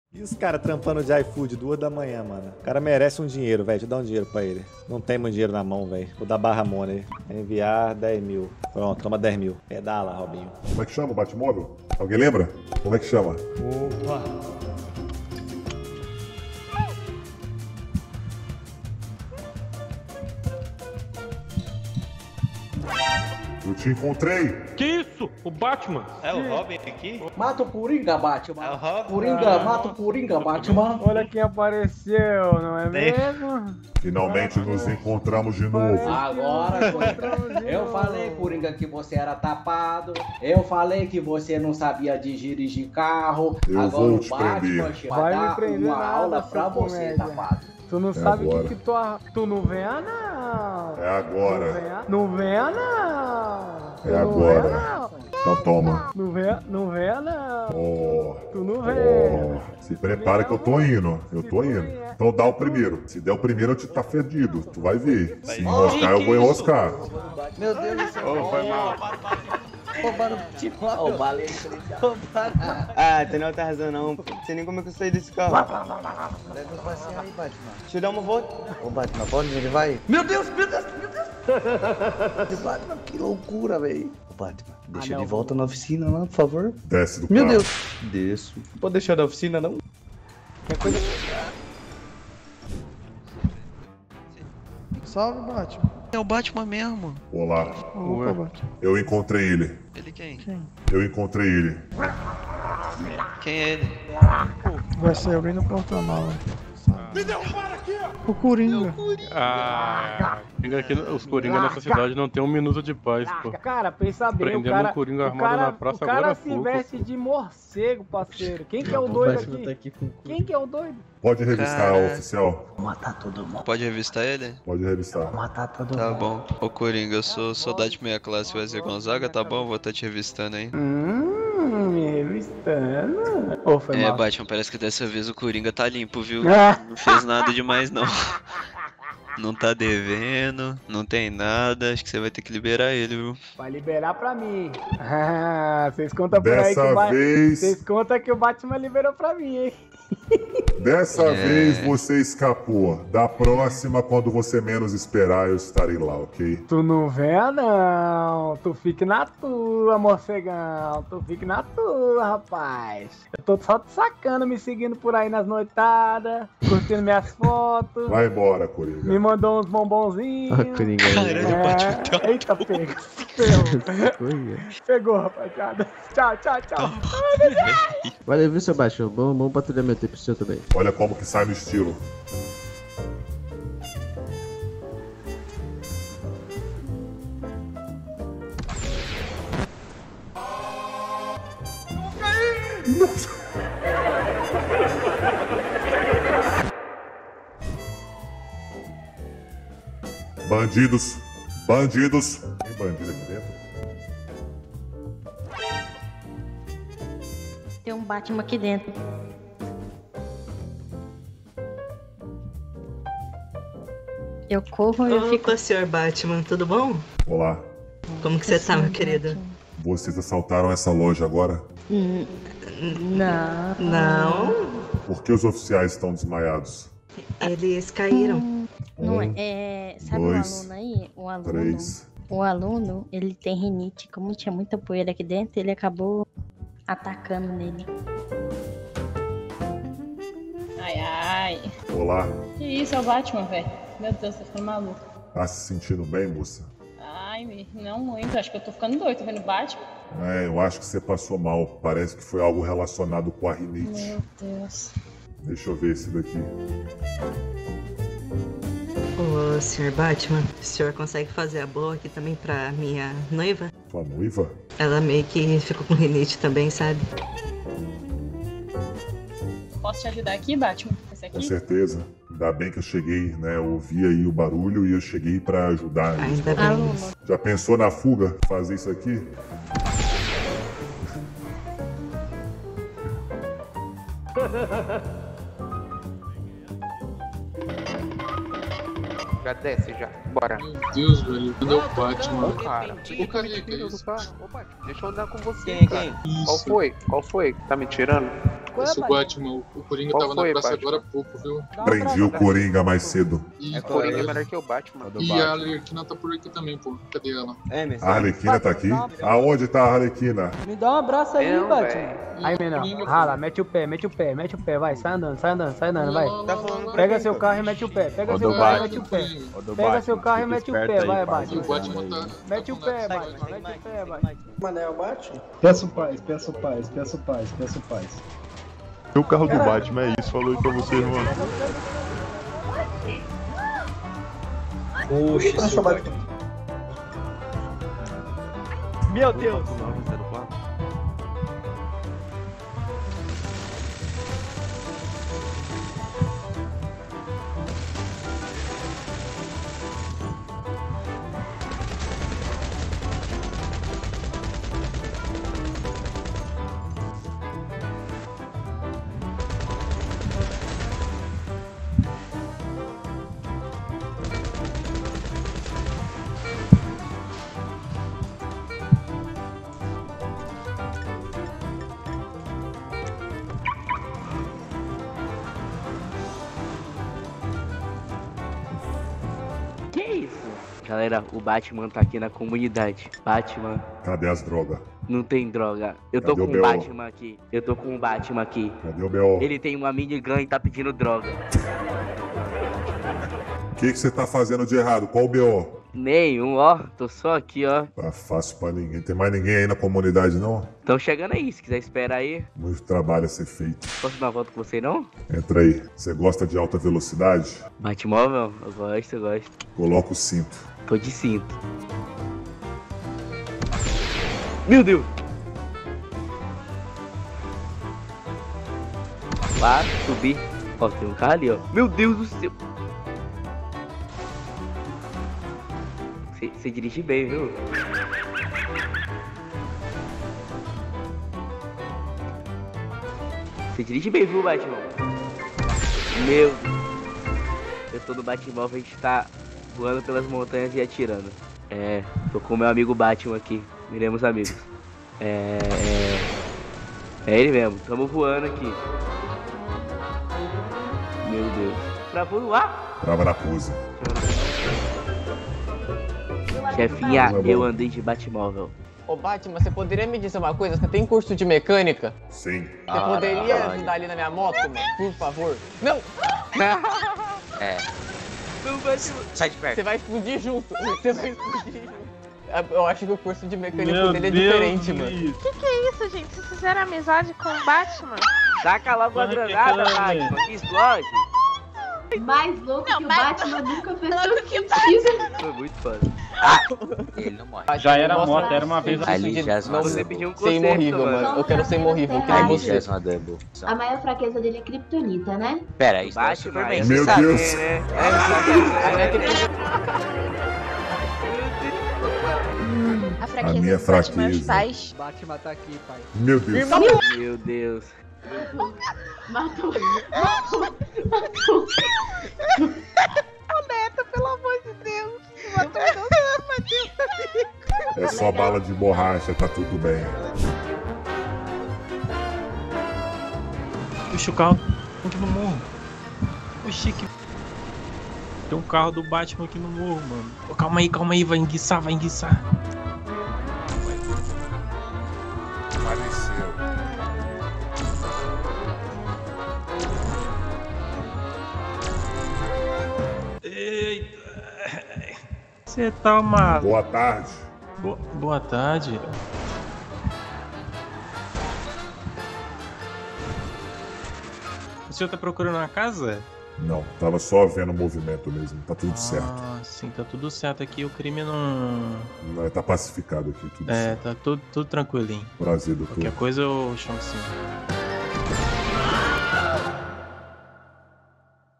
E os caras trampando de iFood 2 da manhã, mano? O cara merece um dinheiro, velho. Deixa eu dar um dinheiro pra ele. Não tem muito dinheiro na mão, velho. Vou dar barra money. Enviar 10 mil. Pronto, toma 10 mil. Pedala, Robinho. Como é que chama o Batmóvel? Alguém lembra? Como é que chama? Opa! Eu te encontrei! Que isso? O Batman? É o Robin aqui? Mata o Coringa, Batman. É o Robin? Coringa, mata o Coringa, Batman. Olha quem apareceu, não é mesmo? Finalmente nos encontramos de novo. Agora, Coringa. Eu falei, Coringa, que você era tapado. Eu falei que você não sabia dirigir carro. Eu Agora vou o te Batman prender. Vai me dar prender uma nada, aula seu pra você, comédia. tapado. Tu não É sabe o agora. que tu não vem, não. É agora. Não vem, não. É agora. Então toma. Não vem, não. Oh, Tu não vem. oh. Se prepara que eu tô indo. Eu tô indo. Então dá o primeiro. Se der o primeiro, eu te tá fedido. Tu vai ver. Se enroscar, eu vou enroscar. Meu Deus do céu. Foi mal. Roubaram o Batmóvel. Roubaram Ah, tu não tá arrasando não, pô. Não sei nem como é que eu saí desse carro. Leva o passeio aí, Batman. Deixa eu dar uma volta. Ô, Batman, pra onde ele vai? Meu Deus! Batman, que loucura, velho. Ô, Batman, deixa ele de volta na oficina lá, por favor. Desce do Meu carro. Deus. Desço. Pode deixar na oficina, não? Salve, Batman. É o Batman mesmo. Olá. Opa, Batman. Eu encontrei ele. Ele quem? Eu encontrei ele. Quem é ele? Vai ser alguém no porta-mala. Me derrubaram aqui, ó! O Coringa. Os Coringa nessa cidade não tem um minuto de paz, pô. Cara, pensa bem, Prendendo o Coringa armado na praça o cara agora há se pouco. veste de morcego, parceiro. Quem que é o doido aqui? Quem que é o doido? Pode revistar, Cara. oficial. Vou matar todo mundo. Pode revistar ele? Pode revistar. Vou matar todo Tá mundo. bom. Ô Coringa, eu sou soldado de meia classe Wesley Gonzaga, tá bom? Vou estar te revistando aí. Me revistando. Ô, foi É, mal. Batman, parece que dessa vez o Coringa tá limpo, viu? Ah. Não fez nada demais, não. Não tá devendo, não tem nada. Acho que você vai ter que liberar ele, viu? Vai liberar pra mim. Vocês contam por aí que Dessa vez, Vocês contam que o Batman liberou pra mim, hein? dessa vez você escapou. Da próxima, quando você menos esperar, eu estarei lá, ok? Tu não vê, não. Tu fique na tua, morcegão. Tu fique na tua, rapaz. Eu tô só te sacando, me seguindo por aí nas noitadas, curtindo minhas fotos. Vai embora, Coringa. Me mandou uns bombonzinhos. Caralho, o Batman tá Eita, pega. Pegou, rapaziada. Tchau. Valeu, viu, seu Batman? Bom patrulhamento aí pro seu também. Olha como que sai no estilo. Bandidos! Tem bandido aqui dentro? Tem um Batman aqui dentro. Eu corro e eu fico. Opa, senhor Batman, tudo bom? Olá. Como que você tá, meu querido? Vocês assaltaram essa loja agora? Não. Não, Por que os oficiais estão desmaiados? eles caíram. Não é. Sabe dois, o aluno aí? O aluno. 3. O aluno, ele tem rinite. Como tinha muita poeira aqui dentro, ele acabou atacando nele. Ai. Olá. Que isso, é o Batman, velho. Meu Deus, tô ficando maluco. Tá se sentindo bem, moça? Ai, não muito. Acho que eu tô ficando doido. Tô vendo Batman. É, eu acho que você passou mal. Parece que foi algo relacionado com a rinite. Meu Deus. Deixa eu ver esse daqui. Ô, senhor Batman, o senhor consegue fazer a boa aqui também pra minha noiva? Tua noiva? Ela meio que ficou com rinite também, sabe? Posso te ajudar aqui, Batman? Esse Com aqui? certeza. Ainda bem que eu cheguei, né? Eu ouvi aí o barulho e eu cheguei pra ajudar. Ainda bem. Aluno. Já pensou na fuga? Fazer isso aqui? Já desce, já. Bora. Meu Deus, velho. Cadê o Batman? Cara, O cara que é isso? Ô, Batman, deixa eu andar com você, Quem? cara. Qual foi? Tá me tirando? Qual é, Esse Batman, o Coringa Qual tava na foi, praça Batman? agora há pouco, viu? Prendi o Coringa mais cedo. E, O Coringa é melhor que o Batman. e a Arlequina tá por aqui também, pô. Cadê ela? A Arlequina tá aqui? Aonde tá a Arlequina? Me dá um abraço aí, Não, Batman. velho. Aí, menor, rala, mete o pé, vai, sai andando, vai. Pega seu carro e mete o pé, pega seu carro e mete o pé. Pega seu carro e mete o pé, vai, Batman. Mete o pé, Batman, mete o pé, Batman. Mano, é o Batman? Peço paz, peço paz, peço paz, peço paz. O carro do Batman é isso, falou aí pra você, irmão. Poxa, Meu Deus! Que isso? Galera, o Batman tá aqui na comunidade. Batman, Cadê as drogas? não tem droga. Eu tô Cadê o com B.O.? o Batman aqui. Eu tô com o Batman aqui. Cadê o B.O.? Ele tem uma minigun e tá pedindo droga. O que você tá fazendo de errado? Qual o B.O.? Nenhum, ó. Tô só aqui, ó. Tá fácil pra ninguém. Tem mais ninguém aí na comunidade, não? Tão chegando aí, se quiser esperar aí. Muito trabalho a ser feito. Posso dar uma volta com você, não? Entra aí. Você gosta de alta velocidade? Batmóvel? Eu gosto, eu gosto. Coloca o cinto. Tô de cinto. Meu Deus! Lá, subi. Ó, tem um carro ali, ó. Meu Deus do céu! Você dirige bem, viu? Você dirige bem, viu, Batman? Meu... Eu tô no Batmóvel, a gente tá voando pelas montanhas e atirando. É, tô com o meu amigo Batman aqui. Viremos amigos. É ele mesmo, tamo voando aqui. Meu Deus. Pra voar? Trava na pose. Chefinha, eu andei de Batmóvel. Ô Batman, você poderia me dizer uma coisa? Você tem curso de mecânica? Sim. Você poderia ajudar ali na minha moto, mano? Por favor? Não! É. Não vai. Sai de perto. Você vai explodir junto. Você vai explodir junto. Eu acho que o curso de mecânica Meu dele é Deus, diferente, mano. Que é isso, gente? Vocês fizeram amizade com o Batman? Taca logo a granada, Batman, que explode. Mais louco que o Batman nunca fez louco que sentido. Foi muito foda. Ele não morre. Já era morto, era uma vez Ali já é uma Você double. pediu um Ser concerto, imorrível, mano. Eu quero ser imorrível, que nem Ali já você. é uma double. A maior fraqueza dele é Kryptonita, né? Pera, isso Batman, é Superman. Meu saber, Deus. né? A fraqueza minha do Batman é os fraqueza. pais. Batman tá aqui, pai. Meu Deus. Meu Deus. Matou. Neto, pelo amor de Deus. Matou É só bala de borracha, tá tudo bem. Puxa o carro aqui no morro. Oxi, que... Tem um carro do Batman aqui no morro, mano. Ô, calma aí, vai enguiçar, vai enguiçar. Faleceu. Eita. Você tá maluco. Boa tarde. Boa tarde. O senhor tá procurando uma casa? Não, tava só vendo o movimento mesmo. Tá tudo certo. Ah, sim, tá tudo certo aqui. O crime não... Tá pacificado aqui, tudo certo. Tá tudo tranquilinho. Prazer, doutor. Qualquer coisa eu chamo o senhor.